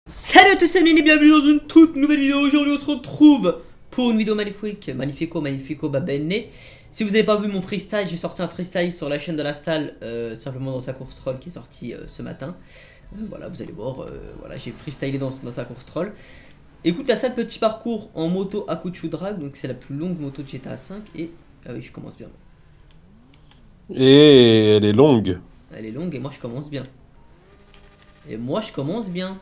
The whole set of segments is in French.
Salut à tous, c'est Nini, bienvenue dans une toute nouvelle vidéo. Aujourd'hui on se retrouve pour une vidéo magnifique, magnifico bah bene. Si vous n'avez pas vu mon freestyle, j'ai sorti un freestyle sur la chaîne de la salle, tout simplement dans sa course troll qui est sortie ce matin. Voilà, vous allez voir, voilà, j'ai freestylé dans sa course troll. Écoute, la salle petit parcours en moto Akuchu Drag, donc c'est la plus longue moto de GTA 5 et... Ah oui, je commence bien. Et elle est longue. Elle est longue et moi je commence bien. Et moi je commence bien.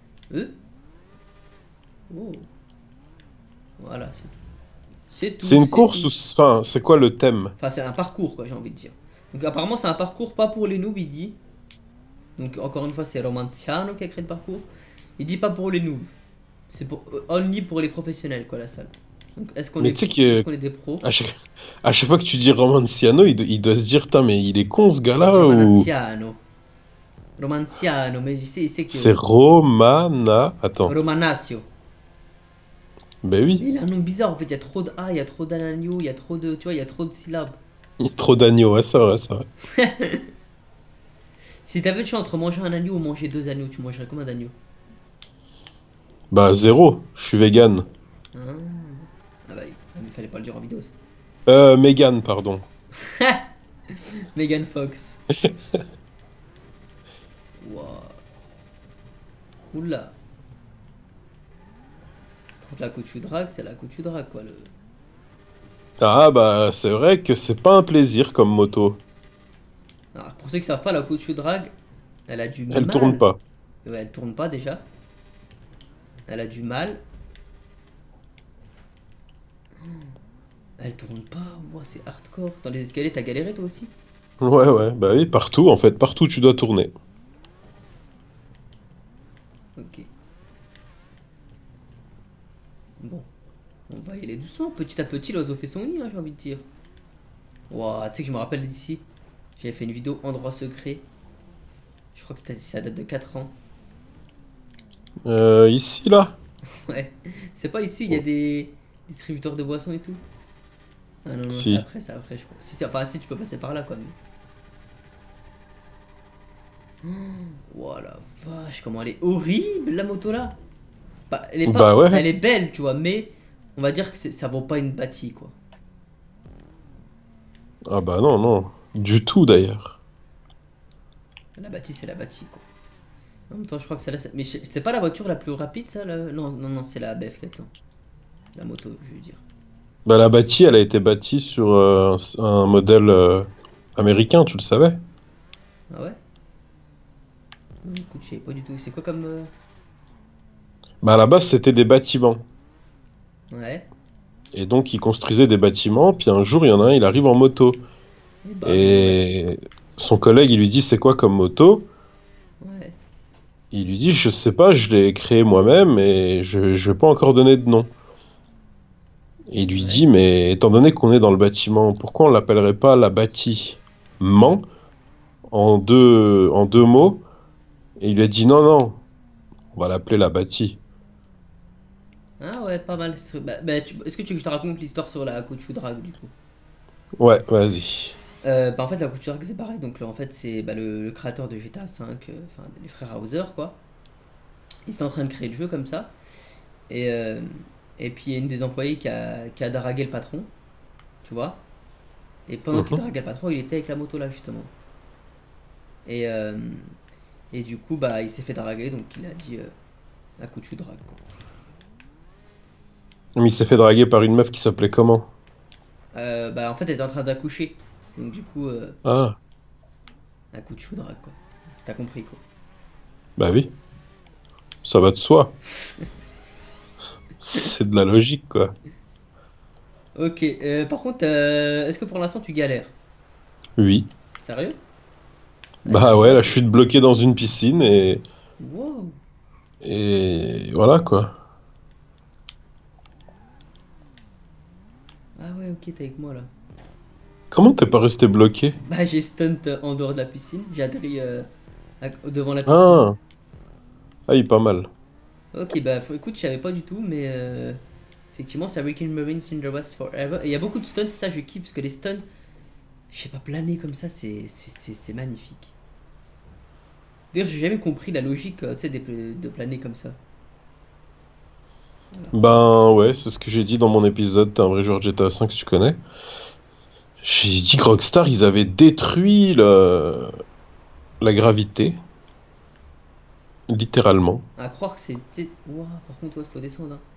Oh. Voilà, c'est tout. C'est tout, C'est une c'est course tout. ou... Enfin, c'est quoi le thème? Enfin, c'est un parcours, quoi, j'ai envie de dire. Donc, apparemment, c'est un parcours pas pour les noobs, il dit. Donc, encore une fois, c'est Romanciano qui a créé le parcours. Il dit pas pour les noobs. C'est pour only pour les professionnels, quoi, la salle. Donc, est-ce qu'on Mais est tu sais pro? Est-ce que qu'on est des pros? à chaque fois que tu dis Romanciano, il doit se dire, putain, mais il est con ce gars-là ou... Romanciano. Romanciano, mais je sais C'est que. Romana... Attends. Romanasio. Ben Mais oui, il a un nom bizarre, en fait, il y a trop de A, il y a trop d'anagno, il y a trop de. Tu vois, il y a trop de syllabes. il y a trop d'agneaux, ouais, c'est vrai, c'est vrai. Si t'avais le choix entre manger un agneau ou manger deux agneaux, tu mangerais combien d'agneaux? Bah, zéro, je suis vegan. Ah. Ah bah, il fallait pas le dire en vidéo. Ça. Mégane, pardon. Megan Fox. Wow. Oula. Contre la couture drag, c'est la couture drag quoi. Le... Ah, bah, c'est vrai que c'est pas un plaisir comme moto. Alors, pour ceux qui savent pas, la couture drag, elle a du Elle tourne mal. pas. Ouais, elle tourne pas déjà. Elle a du mal. Elle tourne pas. Wow, c'est hardcore. Dans les escaliers, t'as galéré toi aussi? Ouais, ouais, bah oui, partout, en fait, partout tu dois tourner. Ok. Bon. On va y aller doucement. Petit à petit, l'oiseau fait son nid, hein, j'ai envie de dire. Wow, tu sais que je me rappelle d'ici. J'avais fait une vidéo endroit secret. Je crois que c'était ça date de 4 ans. Ici, là? Ouais. C'est pas ici, il y a des distributeurs de boissons et tout. Ah non, non, Si. c'est après, je crois. Si, enfin, si, tu peux passer par là, quoi. Mais... Oh la vache, comment elle est horrible, la moto là. Bah, elle est Bah pas... ouais. Elle est belle, tu vois, mais... On va dire que ça vaut pas une bâtie, quoi. Ah bah non, non. Du tout, d'ailleurs. La bâtie, c'est la bâtie, quoi. En même temps, je crois que celle-là... Mais c'était pas la voiture la plus rapide, ça, là. Non, non, non, c'est la BF 400. La moto, je veux dire. Bah, la bâtie, elle a été bâtie sur un modèle américain, tu le savais? Ah ouais? Écoute, je savais pas du tout. C'est quoi comme... Bah, à la base, c'était des bâtiments. Ouais. Et donc, ils construisaient des bâtiments, puis un jour, il y en a un, il arrive en moto. Et bam, il l'a bâti. Et son collègue, il lui dit, c'est quoi comme moto? Ouais. Il lui dit, je sais pas, je l'ai créé moi-même et je vais pas encore donner de nom. Et il lui Ouais. dit, mais étant donné qu'on est dans le bâtiment, pourquoi on l'appellerait pas la bâtiment en deux mots? Et il lui a dit, non, non, on va l'appeler la bâtie. Ah ouais, pas mal. Bah, est-ce que tu veux que je te raconte l'histoire sur la Couture Drag du coup? Ouais, vas-y. Bah en fait la Couture Drag c'est pareil. Donc là, en fait c'est bah, le créateur de GTA 5, enfin les frères Hauser quoi. Ils sont en train de créer le jeu comme ça. Et, euh, et puis il y a une des employés qui a dragué le patron, tu vois. Et pendant qu'il Mhm. draguait le patron, il était avec la moto là justement. Et, euh, et du coup bah il s'est fait draguer donc il a dit la Couture Drag quoi. Mais il s'est fait draguer par une meuf qui s'appelait comment? Bah en fait elle était en train d'accoucher. Donc du coup Ah, la Couture Drag quoi. T'as compris quoi. bah oui, ça va de soi. C'est de la logique, quoi. Ok, par contre, est-ce que pour l'instant tu galères? Oui. Sérieux? Ah, ça Bah se ouais, voit là, je que. suis bloqué dans une piscine Wow! et voilà, quoi. Ah ouais, ok, t'es avec moi là. Comment t'es pas resté bloqué? Bah, j'ai stunt en dehors de la piscine, j'ai atterri devant la piscine. Ah, ah, il est pas mal. Ok, bah écoute, je savais pas du tout, mais effectivement, c'est American Marines in the West Forever. Et il y a beaucoup de stunts, ça je kiffe, parce que les stunts, je sais pas, planer comme ça, c'est magnifique. D'ailleurs, j'ai jamais compris la logique, tu sais, de planer comme ça. Voilà. Ben ouais, c'est ce que j'ai dit dans mon épisode. T'es un vrai joueur de GTA 5 que tu connais. J'ai dit que Rockstar, ils avaient détruit la gravité, littéralement. À croire que c'est. Ouah, par contre, ouais, faut descendre, hein.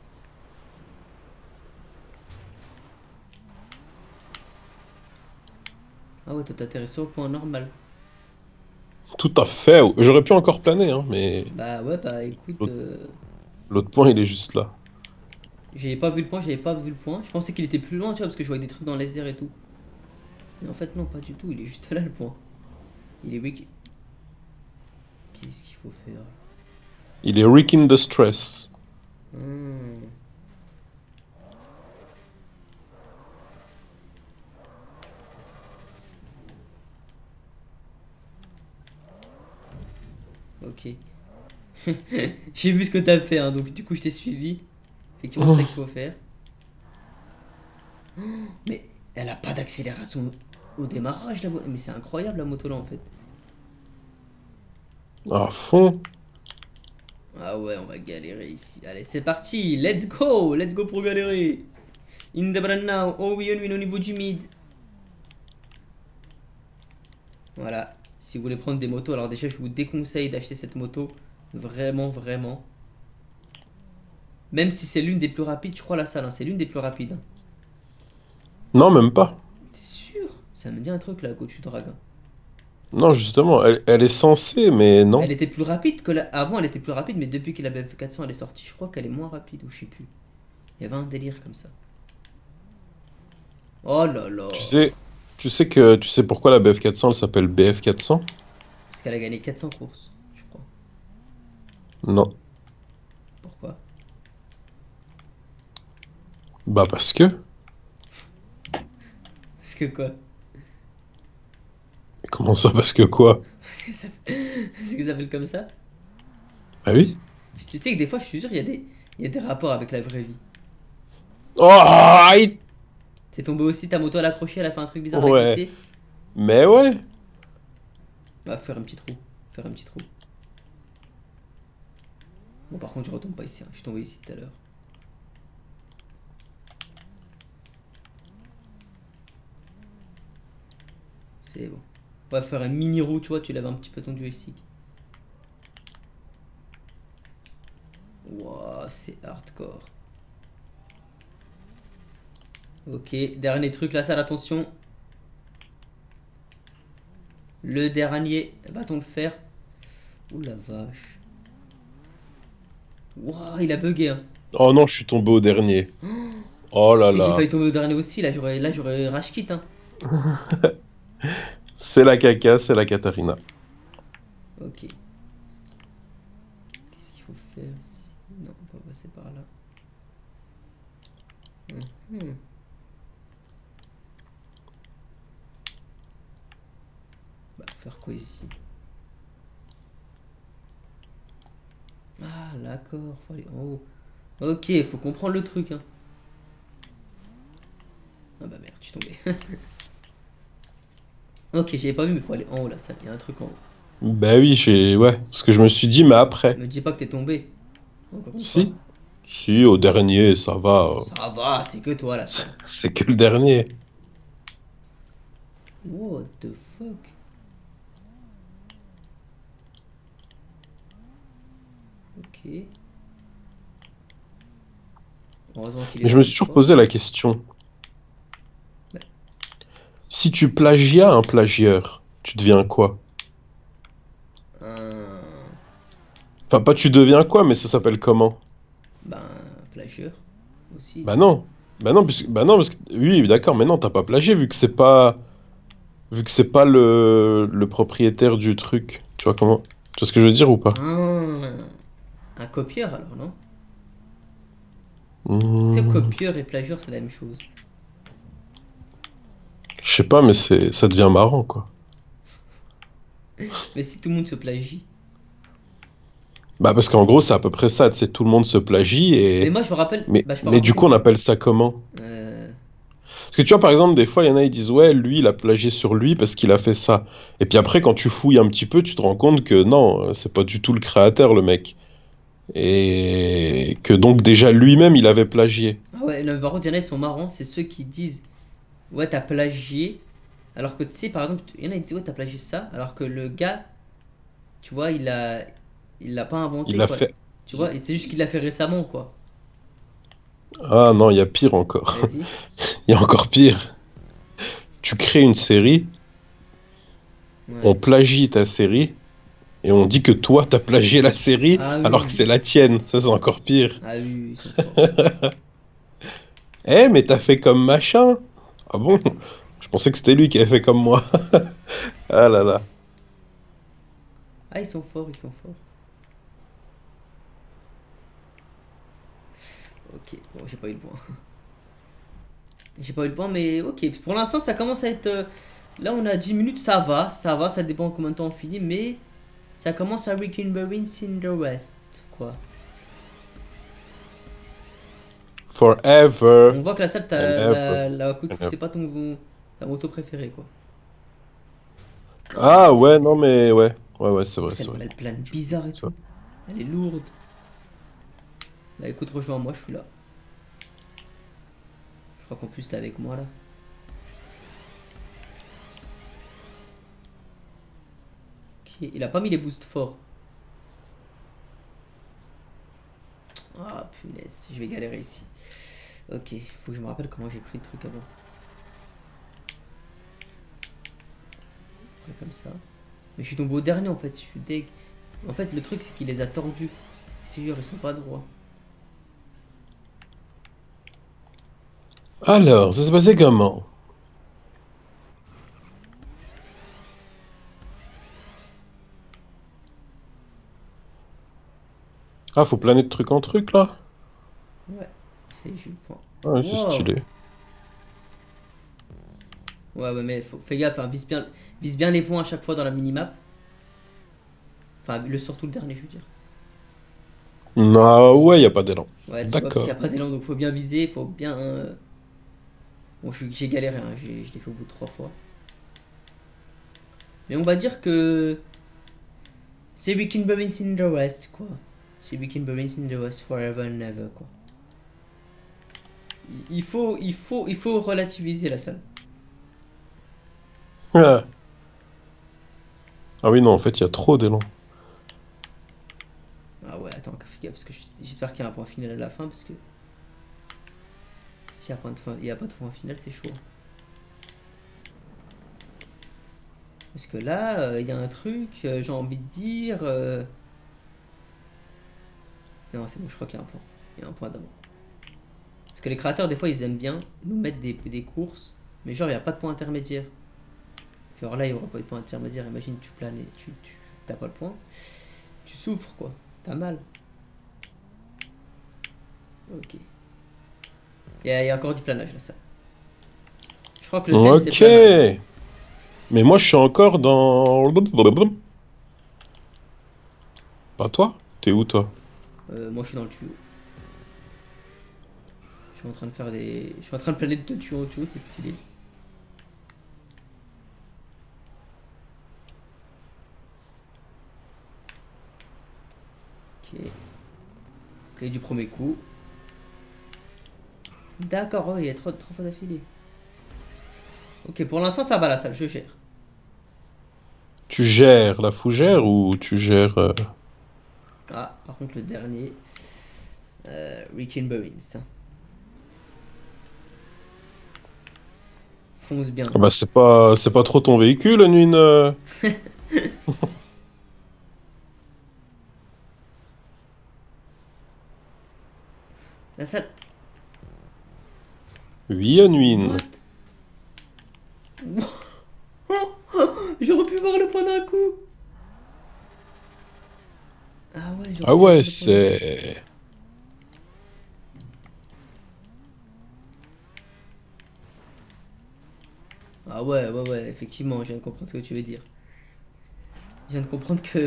Ah ouais, toi t'atterris sur le point normal. Tout à fait. J'aurais pu encore planer, hein, mais Bah ouais, bah écoute, l'autre l'autre point, il est juste là. j'avais pas vu le point, j'avais pas vu le point. Je pensais qu'il était plus loin, tu vois, parce que je voyais des trucs dans les airs et tout. Mais en fait, non, pas du tout, il est juste là le point. Il est weak. Qu'est-ce qu'il faut faire? Il est Rick in the Stress. Hmm. Ok. J'ai vu ce que t'as fait, hein, donc du coup je t'ai suivi. Effectivement, c'est ça qu'il faut faire. Mais elle a pas d'accélération au démarrage, la voiture. Mais c'est incroyable la moto là en fait. À fond. Ah ouais, on va galérer ici. Allez, c'est parti, let's go! Let's go pour galérer! In the brand now, oh oui, au niveau du mid. Voilà, si vous voulez prendre des motos, alors déjà je vous déconseille d'acheter cette moto. Vraiment, vraiment. Même si c'est l'une des plus rapides, je crois la salle, hein, c'est l'une des plus rapides, hein. Non, même pas. T'es sûr? Ça me dit un truc là, Coach Dragon. Non, justement, elle est censée, mais non. Elle était plus rapide que la... Avant, elle était plus rapide, mais depuis que la BF400 elle est sortie, je crois qu'elle est moins rapide, ou je sais plus. Il y avait un délire comme ça. Oh là là. Tu sais, tu sais pourquoi la BF400 elle s'appelle BF400? Parce qu'elle a gagné 400 courses, je crois. Non. Pourquoi? Bah parce que. Parce que quoi? Comment ça, parce que quoi? Parce que ça s'appelle comme ça? Ah oui? Tu sais que des fois, je suis sûr, il y a des rapports avec la vraie vie. Oh, aïe. T'es tombé aussi, ta moto à l'accrocher, elle a fait un truc bizarre, elle a Ouais. glissé. Mais ouais. On va faire un petit trou. Faire un petit trou. Bon, par contre, je retombe pas ici, hein. Je suis tombé ici tout à l'heure. C'est bon. On va faire un mini roue, tu vois, tu lèves un petit peu ton joystick. Wouah, c'est hardcore. Ok, dernier truc, la salle, attention. Le dernier, va-t-on le faire? Ouh la vache. Wouah, il a bugué, hein. Oh non, je suis tombé au dernier. Oh là Tu sais que j'ai là. failli tomber au dernier aussi, là j'aurais rage quit, hein. C'est la caca, c'est la Katarina. Ok. Qu'est-ce qu'il faut faire ici? Non, on va passer par là. Mhm. Bah, faire quoi ici? Ah, d'accord, faut aller en haut. Ok, faut comprendre le truc, hein. Ah bah merde, je suis tombé. Ok, j'avais pas vu, mais faut aller en haut là, ça. Il y a un truc en haut. Bah oui, j'ai. Ouais, parce que je me suis dit, mais après. Me dis pas que t'es tombé. Encore une fois. Si? Si, au dernier, ça va. Ça va, c'est que toi là, ça. C'est que le dernier. What the fuck? Ok. Heureusement qu'il est Mais je là me cette suis toujours fois. posé la question. Ouais. Si tu plagias un plagieur, tu deviens quoi? Un. Enfin, pas tu deviens quoi, mais ça s'appelle comment? Ben, plagieur aussi. Bah non. Bah non, parce que. Oui, d'accord, mais non, t'as pas plagié vu que c'est pas. Vu que c'est pas le propriétaire du truc. Tu vois comment? Tu vois ce que je veux dire ou pas? Un copieur alors, non? C'est Hmm, copieur et plagieur, c'est la même chose. je sais pas, mais ça devient marrant, quoi. Mais si tout le monde se plagie. Bah parce qu'en gros, c'est à peu près ça, tu sais, tout le monde se plagie Mais et... moi je me rappelle. Bah, je pars Mais raconter du une coup, on petite. appelle ça comment? Euh, Parce que tu vois, par exemple, des fois, il y en a, ils disent, ouais, lui, il a plagié sur lui parce qu'il a fait ça. Et puis après, quand tu fouilles un petit peu, tu te rends compte que non, c'est pas du tout le créateur, le mec. Et que donc, déjà, lui-même, il avait plagié. Ah ouais, non, mais par contre, il y en a, ils sont marrants. C'est ceux qui disent, ouais, t'as plagié. Alors que tu sais, par exemple, il y en a, ils disent, ouais, t'as plagié ça. Alors que le gars, tu vois, il l'a pas Il inventé, a quoi. fait. Tu vois, et c'est juste qu'il l'a fait récemment, quoi. Ah non, il y a pire encore. Vas-y. Il y a encore pire. Tu crées une série, on Ouais. plagie ta série, et on dit que toi, t'as plagié la série, Ah alors que oui. c'est la tienne. Ça, c'est encore pire. Ah oui, oui, ils sont forts. Eh, mais t'as fait comme machin. Ah bon? Je pensais que c'était lui qui avait fait comme moi. Ah là là. Ah, ils sont forts, ils sont forts. Ok, bon, j'ai pas eu le point. J'ai pas eu le point, mais ok. Pour l'instant, ça commence à être. Là, on a 10 minutes, ça va, ça dépend combien de temps on finit, mais ça commence à Rick and Morty in the West, quoi. Forever On voit que la salle, and ever la and couture, ever. c'est pas ta moto préférée, quoi. Oh, Ah ouais, non punaise. mais ouais. Ouais, ouais, En plus, c'est vrai. elle plane bizarre et C'est vrai. tout. Elle est lourde. Bah écoute, rejoins-moi, je suis là. Je crois qu'en plus, t'es avec moi, là. Ok, il a pas mis les boosts forts. Ah, punaise, je vais galérer ici. Ok, faut que je me rappelle comment j'ai pris le truc avant. Après, comme ça. Mais je suis tombé au dernier en fait, je suis deg. En fait, le truc c'est qu'il les a tordus. Je te jure, ils sont pas droits. Alors, ça s'est passé comment? Ah, faut planer de truc en truc là? Ouais, c'est juste le point. Ouais, c'est Wow! stylé. Ouais, ouais, mais fais gaffe, hein, vise bien les points à chaque fois dans la minimap. Enfin, surtout le dernier, je veux dire. Ah ouais, y a pas d'élan. Ouais, tu vois, parce qu'il D'accord. n'y a pas d'élan, donc faut bien viser, faut bien. Bon, j'ai galéré, hein, je l'ai fait au bout de 3 fois. Mais on va dire que c'est Weekend Burns in the West, quoi. C'est Weekend Burns in the West forever and ever, quoi. Il faut relativiser la salle. Ah. Ah oui, non, en fait, il y a trop d'élan. Ah ouais, attends, fais gaffe, parce que j'espère qu'il y a un point final à la fin, parce que s'il n'y a pas de point final, c'est chaud. Parce que là, il y a un truc, j'ai envie de dire. Non, c'est bon, je crois qu'il y a un point. Il y a un point d'avant. Parce que les créateurs, des fois, ils aiment bien nous mettre des courses, mais genre, il n'y a pas de point intermédiaire. Genre là, il n'y aura pas de point intermédiaire. Imagine, tu planes et t'as pas le point. Tu souffres, quoi. T'as mal. Ok. Il y a encore du planage là, ça. Je crois que le thème, c'est Ok. planage. Mais moi, je suis encore dans... Pas toi? T'es où, toi? Moi, je suis dans le tuyau. Je suis en train de faire des. Je suis en train de planer de tuyau en tuyau, c'est stylé. Ok. Ok, du premier coup. D'accord, oh, il y a trop fois d'affilée. Ok, pour l'instant, ça va la salle, je gère. Tu gères la fougère ou tu gères... Ah, par contre, le dernier. Rick and Burns. Fonce bien. Ah bah, c'est pas trop ton véhicule, Nuine. La salle. Oui, Nuine. What? J'aurais pu voir le point d'un coup. Ah ouais, j'aurais Ah pu voir ouais, le point d'un coup. c'est... Ah ouais, ouais, ouais, effectivement, je viens de comprendre ce que tu veux dire. Je viens de comprendre que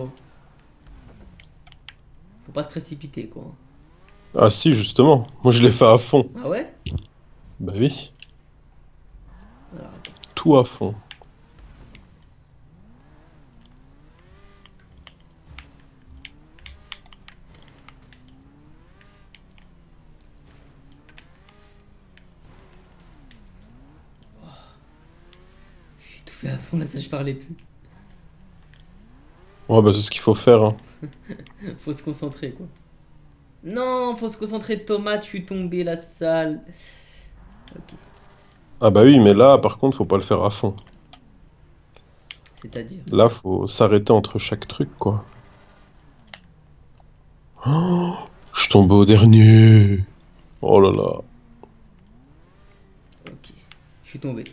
faut pas se précipiter, quoi. Ah si, justement. Moi, je l'ai fait à fond. Ah ouais? Bah oui. tout à fond. J'ai tout fait à fond, là, ça, je parlais plus. Ouais, bah c'est ce qu'il faut faire, hein. Faut se concentrer, quoi. Non, faut se concentrer, tomate, je suis tombé, la salle. Ok, Ah bah oui, mais là, par contre, faut pas le faire à fond. c'est-à-dire. Là, faut s'arrêter entre chaque truc, quoi. Oh, je suis tombé au dernier. Oh là là. Ok, je suis tombé.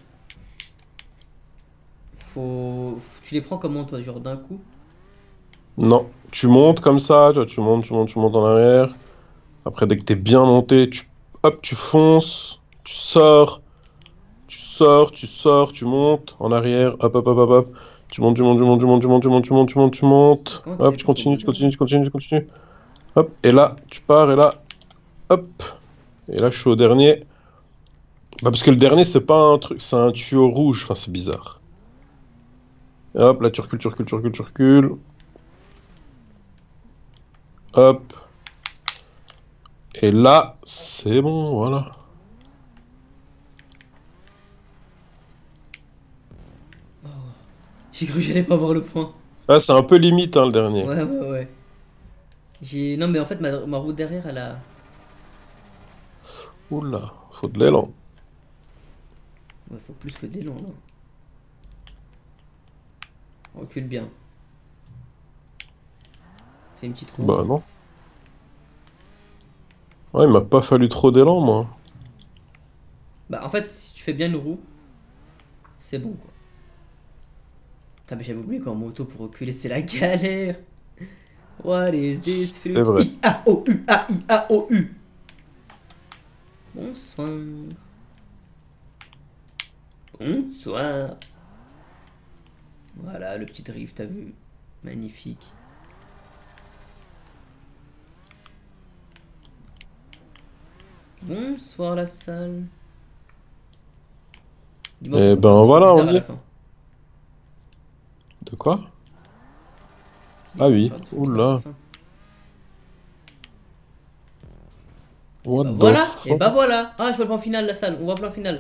Tu les prends comment, toi, genre d'un coup? Non, tu montes comme ça, tu vois, tu montes en arrière. Après, dès que t'es bien monté, hop, tu fonces, tu sors, tu montes en arrière, hop, hop, hop, hop, hop. Tu montes, tu montes, tu montes, tu montes, tu montes, tu montes, tu montes, tu montes, tu montes. Comment tu fais Hop, tu pour continues, tomber tu là? continues, tu continues, tu continues. Hop, et là, tu pars, et là, hop. Et là, je suis au dernier. Bah, parce que le dernier, c'est pas un truc, c'est un tuyau rouge. Enfin, c'est bizarre. Et hop, là, tu recules, tu recules, tu recules, tu recules. Hop. Et là, c'est bon, voilà. J'ai cru que j'allais pas voir le point. Là, c'est un peu limite, hein, le dernier. Ouais, ouais, ouais. Non, mais en fait, ma roue derrière, elle a. Oula, faut de l'élan. Ouais, faut plus que de l'élan, là. On recule bien. Fais une petite roue. Bah non. Ouais, il m'a pas fallu trop d'élan, moi. Bah, en fait, si tu fais bien une roue, c'est bon, quoi. Putain, mais j'avais oublié qu'en moto, pour reculer, c'est la galère. What is this C'est fruit? vrai. I-A-O-U, A-I-A-O-U. Bonsoir. Bonsoir. Voilà, le petit drift, t'as vu? Magnifique. Bonsoir la salle. Dis-moi, faut Et qu'on fasse un ben truc voilà, bizarre on à y la est. fin. De quoi? Ah Dis-moi, faut oui. faire un truc bizarre à la Oula. fin. Et What bah the voilà, et fuck? bah voilà. Ah, je vois le plan final, la salle. On voit le plan final.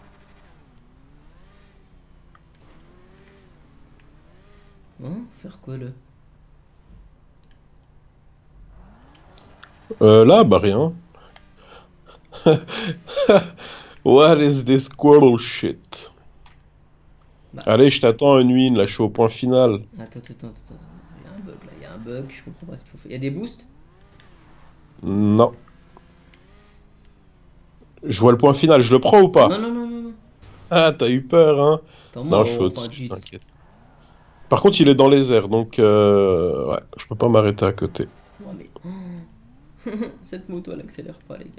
Hein? Faire quoi le. Là, bah rien. What is this squirrel shit? Bah, Allez, je t'attends, Unwin, là, je suis au point final. attends. Il y a un bug là, il y a un bug, je comprends pas ce qu'il faut faire. Il y a des boosts? Non. Je vois le point final, je le prends ou Non, pas? non, non, non, non. Ah, t'as eu peur, hein? Attends, moi, Non, je suis enfin, au-dessus, t'inquiète. Par contre, il est dans les airs, donc ouais, je peux pas m'arrêter à côté. Ouais, mais. Cette moto, elle accélère pas, les gars.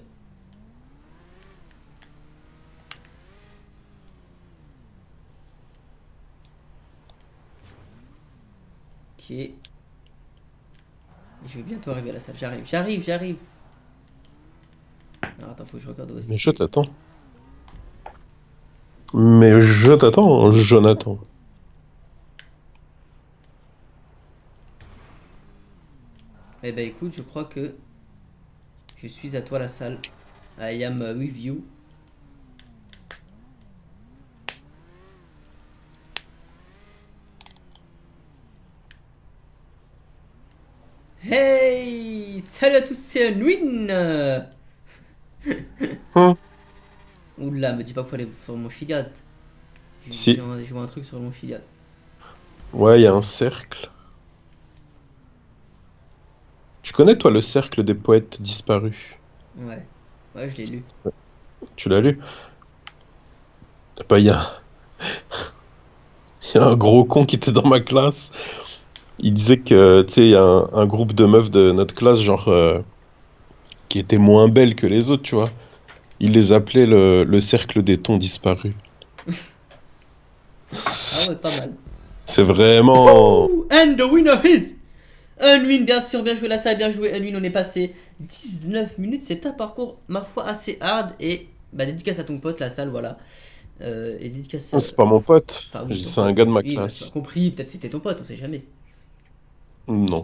Ok. Je vais bientôt arriver à la salle. J'arrive. Alors, attends, faut que je regarde où est-ce Mais qu'il je est. t'attends. Mais je t'attends, Jonathan. Eh ben, écoute, je crois que je suis à toi, la salle. I am with you. Hey! Salut à tous, c'est Unwin! Hum, Oula, me dis pas qu'il faut aller sur mon Chiliad. Si. Je vois un truc sur mon Chiliad. Ouais, il y a un cercle. Tu connais, toi, le cercle des poètes disparus? Ouais, ouais, je l'ai lu. Tu l'as lu? Bah, il y a un gros con qui était dans ma classe. Il disait que, tu sais, il y a un groupe de meufs de notre classe, genre, qui étaient moins belles que les autres, tu vois. Il les appelait le cercle des tons disparus. Ah ouais, pas mal. C'est vraiment... Ouh, and the winner is Unwin, bien sûr, bien joué la salle, bien joué Unwin. On est passé 19 minutes. C'est un parcours, ma foi, assez hard. Et bah, dédicace à ton pote, la salle, voilà. Et dédicace. Oh, c'est pas mon pote. Enfin, oui, ton C'est un pote. gars de ma Oui, bah, tu as classe. compris, peut-être c'était ton pote, on sait jamais. Non.